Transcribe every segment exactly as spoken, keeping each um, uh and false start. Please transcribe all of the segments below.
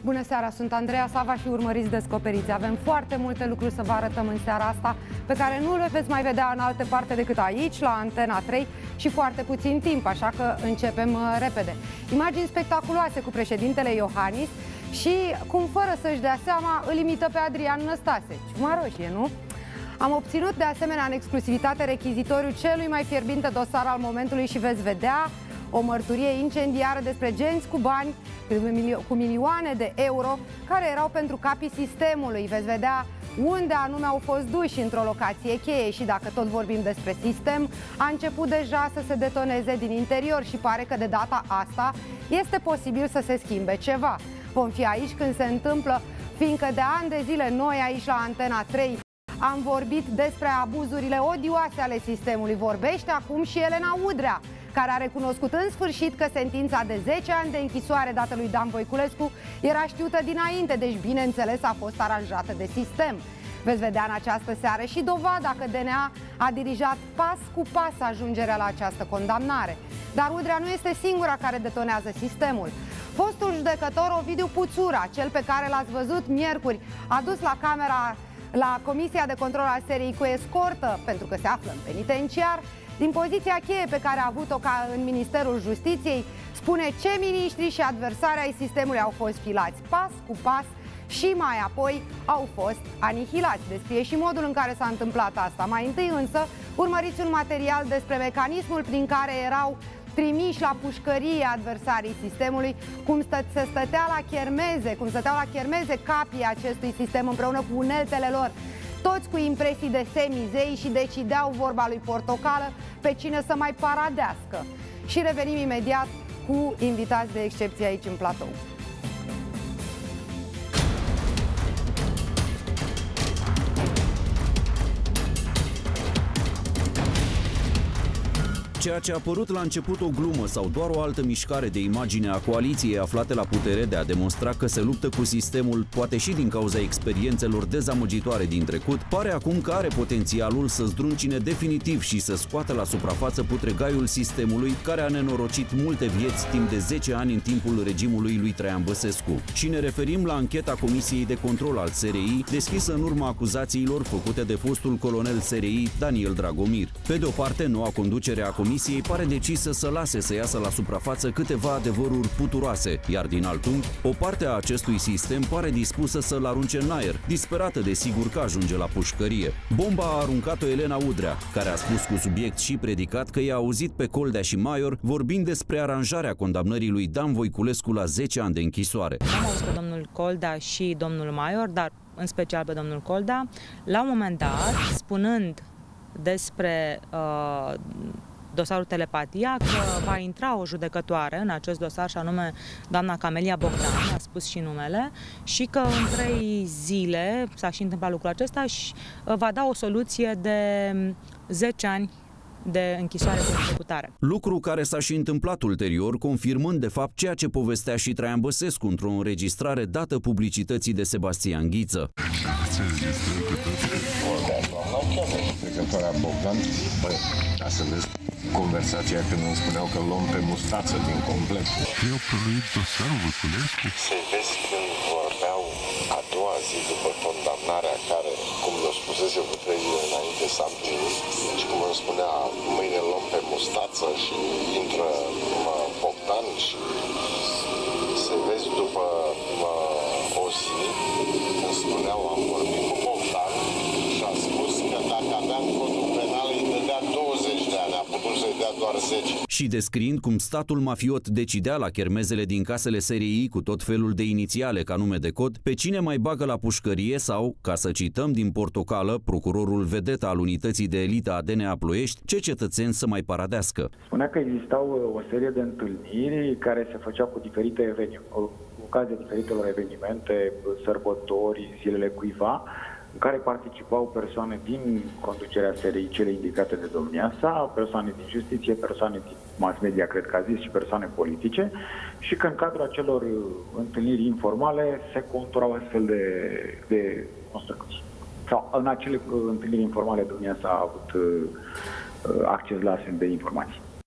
Bună seara, sunt Andreea Sava și urmăriți Descoperiți. Avem foarte multe lucruri să vă arătăm în seara asta, pe care nu le veți mai vedea în alte parte decât aici, la Antena trei, și foarte puțin timp, așa că începem uh, repede. Imagini spectaculoase cu președintele Iohannis și cum, fără să-și dea seama, îl imită pe Adrian Năstase. Ciuma roșie, nu? Am obținut de asemenea în exclusivitate rechizitoriul celui mai fierbinte dosar al momentului și veți vedea o mărturie incendiară despre genți cu bani, cu milioane de euro, care erau pentru capii sistemului. Veți vedea unde anume au fost duși într-o locație cheie și, dacă tot vorbim despre sistem, a început deja să se detoneze din interior și pare că de data asta este posibil să se schimbe ceva. Vom fi aici când se întâmplă, fiindcă de ani de zile noi aici la Antena trei am vorbit despre abuzurile odioase ale sistemului. Vorbește acum și Elena Udrea, care a recunoscut în sfârșit că sentința de zece ani de închisoare dată lui Dan Voiculescu era știută dinainte, deci bineînțeles a fost aranjată de sistem. Veți vedea în această seară și dovada că D N A a dirijat pas cu pas ajungerea la această condamnare. Dar Udrea nu este singura care detonează sistemul. Fostul judecător Ovidiu Puțura, cel pe care l-ați văzut miercuri, a dus la camera la Comisia de Control a S R I cu escortă, pentru că se află în penitenciar, din poziția cheie pe care a avut-o ca în Ministerul Justiției, spune ce miniștri și adversari ai sistemului au fost filați pas cu pas și mai apoi au fost anihilați. Descrie și modul în care s-a întâmplat asta. Mai întâi însă urmăriți un material despre mecanismul prin care erau trimiși la pușcărie adversarii sistemului, cum stă, se stătea la chermeze, cum stăteau la chermeze capii acestui sistem împreună cu uneltele lor, toți cu impresii de semizei, și decideau, vorba lui Portocală, pe cine să mai paradească. Și revenim imediat cu invitați de excepție aici în platou. Ceea ce a părut la început o glumă sau doar o altă mișcare de imagine a coaliției aflate la putere de a demonstra că se luptă cu sistemul, poate și din cauza experiențelor dezamăgitoare din trecut, pare acum că are potențialul să zdruncine definitiv și să scoată la suprafață putregaiul sistemului, care a nenorocit multe vieți timp de zece ani în timpul regimului lui Traian Băsescu. Și ne referim la ancheta Comisiei de Control al S R I, deschisă în urma acuzațiilor făcute de fostul colonel S R I Daniel Dragomir. Pe de o parte, noua conducere a Comisiei pare decisă să lase să iasă la suprafață câteva adevăruri puturoase, iar din alt unghi, o parte a acestui sistem pare dispusă să-l arunce în aer, disperată de sigur că ajunge la pușcărie. Bomba a aruncat-o Elena Udrea, care a spus cu subiect și predicat că i-a auzit pe Coldea și Maior vorbind despre aranjarea condamnării lui Dan Voiculescu la zece ani de închisoare. Am auzit pe domnul Coldea și domnul Maior, dar în special pe domnul Coldea, la un moment dat, spunând despre uh, dosarul Telepatia, că va intra o judecătoare în acest dosar, și anume doamna Camelia Bogdan, a spus și numele, și că în trei zile s-a și întâmplat lucrul acesta și va da o soluție de zece ani de închisoare cu executare. Lucru care s-a și întâmplat ulterior, confirmând de fapt ceea ce povestea și Traian Băsescu într-o înregistrare dată publicității de Sebastian Ghiță. Judecătoarea Bogdan, bă, ca să vezi conversația când îmi spuneau că luăm pe mustață din complet. Eu prăluit dosarul Voiculescu. Să vezi când vorbeau a doua zi după condamnarea, care, cum le-o spusese cu trei zile înainte, s-a împlinit, și cum îmi spunea, mâine luăm pe mustață și intră mă, Bogdan, și să vezi după mă, o zi, când spuneau, am vorbit cu Bogdan și a spus că dacă aveam codul penal îi dădea douăzeci de ani, a putut să-i dea doar zece. Și descriind cum statul mafiot decidea la chermezele din casele S R I cu tot felul de inițiale ca nume de cod, pe cine mai bagă la pușcărie sau, ca să cităm din Portocală, procurorul vedetă al unității de elită a D N A Ploiești, ce cetățeni să mai paradească. Spunea că existau o serie de întâlniri care se făceau cu diferite evenimente, cu ocazia diferitelor evenimente, sărbători, zilele cuiva, în care participau persoane din conducerea S R I, cele indicate de domnia sa, persoane din justiție, persoane din mass media, cred că a zis, și persoane politice, și că în cadrul acelor întâlniri informale se conturau astfel de, de construcții. Sau în acele întâlniri informale domnia sa a avut acces la astfel de informații.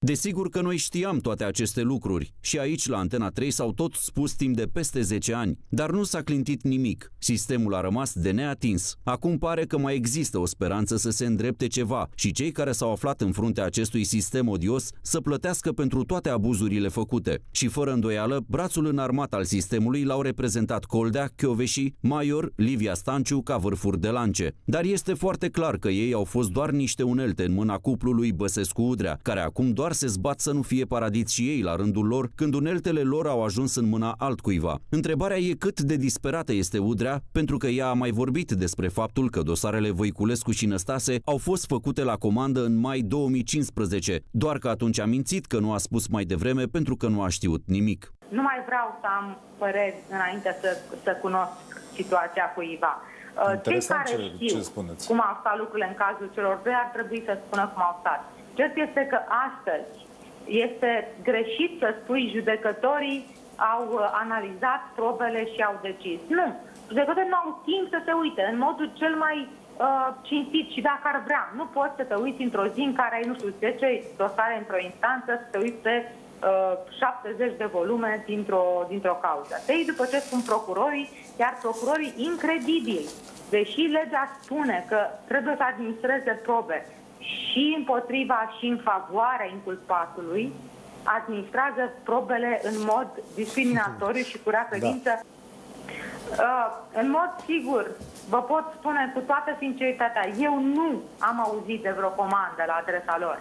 Desigur că noi știam toate aceste lucruri și aici la Antena trei s-au tot spus timp de peste zece ani, dar nu s-a clintit nimic. Sistemul a rămas de neatins. Acum pare că mai există o speranță să se îndrepte ceva și cei care s-au aflat în fruntea acestui sistem odios să plătească pentru toate abuzurile făcute. Și fără îndoială, brațul înarmat al sistemului l-au reprezentat Coldea, Kövesi, Maior, Livia Stanciu ca vârfuri de lance. Dar este foarte clar că ei au fost doar niște unelte în mâna cuplului Băsescu-Udrea, care acum doar se zbat să nu fie paradiți și ei la rândul lor când uneltele lor au ajuns în mâna altcuiva. Întrebarea e cât de disperată este Udrea, pentru că ea a mai vorbit despre faptul că dosarele Voiculescu și Năstase au fost făcute la comandă în mai două mii cincisprezece, doar că atunci a mințit că nu a spus mai devreme pentru că nu a știut nimic. Nu mai vreau să am păreri înainte să, să cunosc situația cuiva. Cei care ce, știu ce spuneți? cum au stat lucrurile în cazul celor doi ar trebui să spună cum au stat. Cert este că astăzi este greșit să spui judecătorii au analizat probele și au decis. Nu. Judecătorii nu au timp să se uite în modul cel mai uh, cinstit și dacă ar vrea. Nu poți să te uiți într-o zi în care ai, nu știu, zece dosare într-o instanță, să te uiți pe uh, șaptezeci de volume dintr-o dintr-o cauză. Ei, după ce spun procurorii, iar procurorii incredibili, deși legea spune că trebuie să administreze probe și împotriva și în favoarea inculpatului, administrează probele în mod discriminatoriu și cu rea credință. Da. Uh, în mod sigur, vă pot spune cu toată sinceritatea, eu nu am auzit de vreo comandă la adresa lor.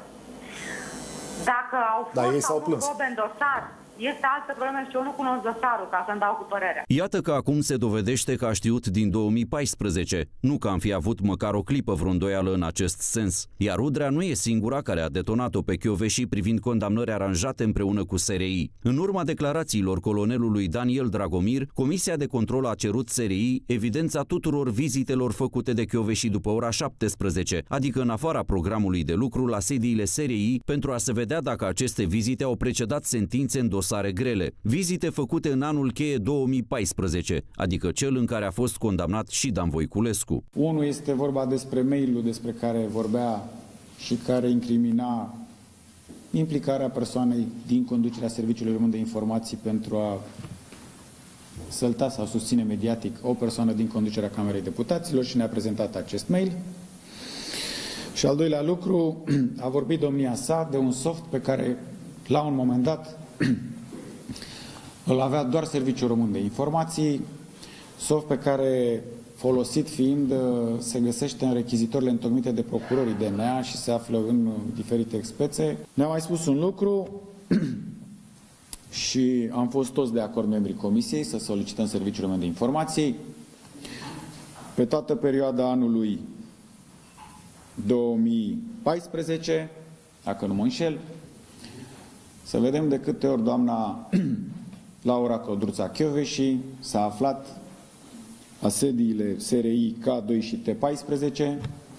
Dacă au fost da, sau nu probe în dosar, este altă problemă și eu nu cunosc dosarul ca să-mi dau cu părerea. Iată că acum se dovedește că a știut din două mii paisprezece, nu că am fi avut măcar o clipă vreo îndoială în acest sens. Iar Udrea nu e singura care a detonat-o pe Kövesi privind condamnări aranjate împreună cu S R I. În urma declarațiilor colonelului Daniel Dragomir, Comisia de Control a cerut S R I evidența tuturor vizitelor făcute de Kövesi după ora șaptesprezece, adică în afara programului de lucru la sediile S R I, pentru a se vedea dacă aceste vizite au precedat sentințe în dosare grele. Vizite făcute în anul cheie două mii paisprezece, adică cel în care a fost condamnat și Dan Voiculescu. Unul este vorba despre mail-ul despre care vorbea și care incrimina implicarea persoanei din conducerea Serviciului Român de Informații pentru a sălta sau susține mediatic o persoană din conducerea Camerei Deputaților și ne-a prezentat acest mail. Și al doilea lucru, a vorbit domnia sa de un soft pe care la un moment dat îl avea doar Serviciul Român de Informații, soft pe care, folosit fiind, se găsește în rechizitorile întocmite de procurorii D N A și se află în diferite spețe. Ne-a mai spus un lucru și am fost toți de acord, membrii Comisiei, să solicităm Serviciul Român de Informații. Pe toată perioada anului două mii paisprezece, dacă nu mă înșel, să vedem de câte ori doamna Laura Codruța Kövesi s-a aflat la sediile S R I K doi și T paisprezece.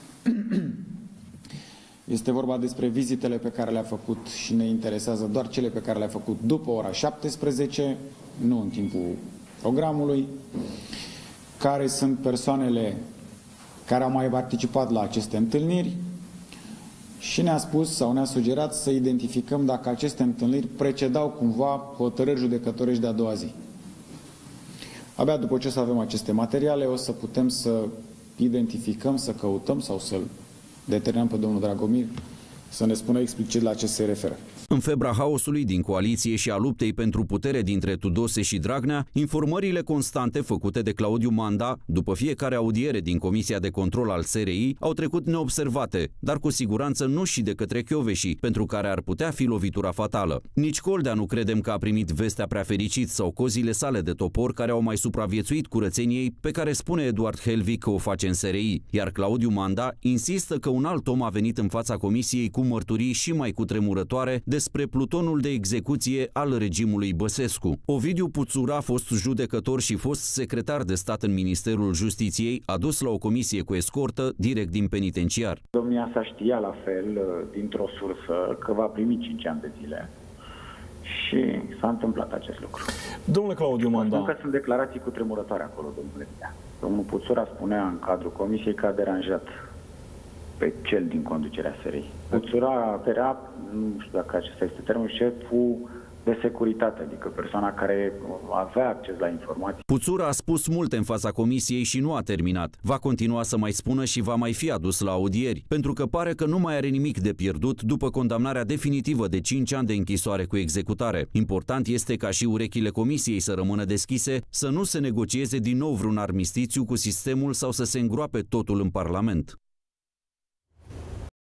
Este vorba despre vizitele pe care le-a făcut și ne interesează doar cele pe care le-a făcut după ora șaptesprezece, nu în timpul programului, care sunt persoanele care au mai participat la aceste întâlniri și ne-a spus sau ne-a sugerat să identificăm dacă aceste întâlniri precedau cumva hotărâri judecătorești de a doua zi. Abia după ce să avem aceste materiale, o să putem să identificăm, să căutăm sau să-l determinăm pe domnul Dragomir să ne spună explicit la ce se referă. În febra haosului din coaliție și a luptei pentru putere dintre Tudose și Dragnea, informările constante făcute de Claudiu Manda după fiecare audiere din Comisia de Control al S R I au trecut neobservate, dar cu siguranță nu și de către Kövesi, pentru care ar putea fi lovitura fatală. Nici Coldea nu credem că a primit vestea prea fericit sau cozile sale de topor care au mai supraviețuit curățeniei pe care spune Eduard Helvig că o face în S R I, iar Claudiu Manda insistă că un alt om a venit în fața Comisiei cu mărturii și mai cutremurătoare despre plutonul de execuție al regimului Băsescu. Ovidiu Puțura, fost judecător și fost secretar de stat în Ministerul Justiției, a dus la o comisie cu escortă direct din penitenciar. Domnia sa știa la fel, dintr-o sursă, că va primi cinci ani de zile. Și s-a întâmplat acest lucru. Domnule Claudiu Manda. Spun că sunt declarații cutremurătoare acolo, domnule Dea. Domnul Puțura spunea în cadrul comisiei că a deranjat pe cel din conducerea S R I. Puțura era, nu știu dacă acesta este termenul, șeful de securitate, adică persoana care avea acces la informații. Puțura a spus multe în fața comisiei și nu a terminat. Va continua să mai spună și va mai fi adus la audieri, pentru că pare că nu mai are nimic de pierdut după condamnarea definitivă de cinci ani de închisoare cu executare. Important este ca și urechile comisiei să rămână deschise, să nu se negocieze din nou vreun armistițiu cu sistemul sau să se îngroape totul în Parlament.